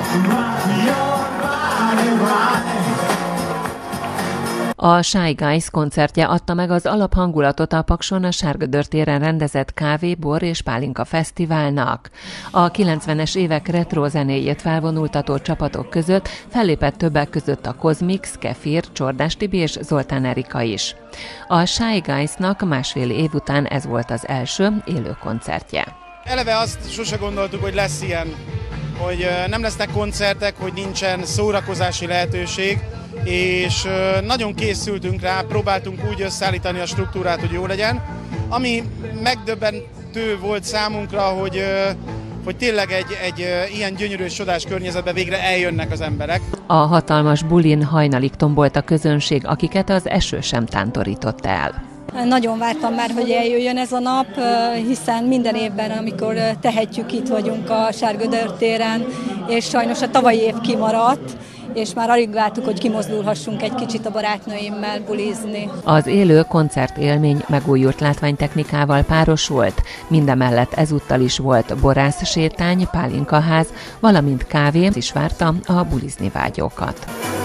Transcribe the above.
A Shy Guys koncertje adta meg az alaphangulatot a Pakson a Sárgödör téren rendezett kávé, bor és pálinka fesztiválnak. A 90-es évek retro zenéjét felvonultató csapatok között fellépett többek között a Kozmix, Kefir, Csordás Tibi és Zoltán Erika is. A Shy Guysnak másfél év után ez volt az első élő koncertje. Eleve azt sose gondoltuk, hogy lesz ilyen, hogy nem lesznek koncertek, hogy nincsen szórakozási lehetőség, és nagyon készültünk rá, próbáltunk úgy összeállítani a struktúrát, hogy jó legyen. Ami megdöbbentő volt számunkra, hogy tényleg egy ilyen gyönyörű és csodás környezetben végre eljönnek az emberek. A hatalmas bulin hajnalig tombolt a közönség, akiket az eső sem tántorított el. Nagyon vártam már, hogy eljöjjön ez a nap, hiszen minden évben, amikor tehetjük, itt vagyunk a Sárgödör téren, és sajnos a tavalyi év kimaradt, és már alig vártuk, hogy kimozdulhassunk egy kicsit a barátnőimmel bulizni. Az élő koncertélmény megújult látványtechnikával párosult, mindemellett ezúttal is volt borászsétány, pálinkaház, valamint kávé is várta a bulizni vágyókat.